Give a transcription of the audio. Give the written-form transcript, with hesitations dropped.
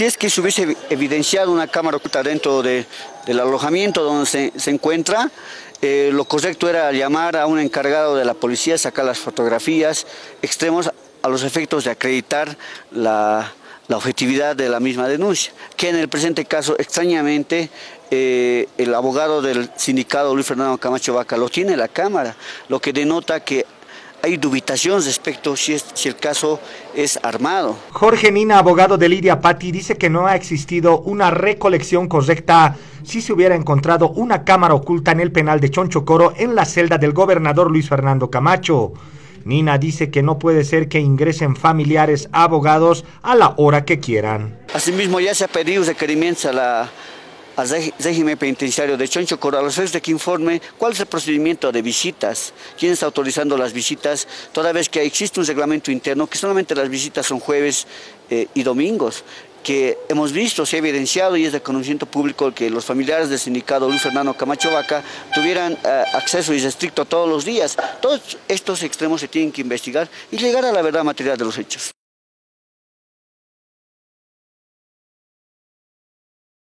Si es que se hubiese evidenciado una cámara oculta dentro del alojamiento donde se encuentra, lo correcto era llamar a un encargado de la policía, sacar las fotografías extremos a los efectos de acreditar la objetividad de la misma denuncia, que en el presente caso, extrañamente, el abogado del sindicato Luis Fernando Camacho Vaca lo tiene la cámara, lo que denota que hay dubitación respecto si el caso es armado. Jorge Nina, abogado de Lidia Patti, dice que no ha existido una recolección correcta si se hubiera encontrado una cámara oculta en el penal de Chonchocoro en la celda del gobernador Luis Fernando Camacho. Nina dice que no puede ser que ingresen familiares abogados a la hora que quieran. Asimismo, ya se ha pedido requerimientos al régimen penitenciario de Chonchocoro a los efectos de que informe cuál es el procedimiento de visitas, quién está autorizando las visitas, toda vez que existe un reglamento interno que solamente las visitas son jueves y domingos, que hemos visto, se ha evidenciado y es de conocimiento público que los familiares del sindicato Luis Fernando Camacho Vaca tuvieran acceso irrestricto todos los días. Todos estos extremos se tienen que investigar y llegar a la verdad material de los hechos.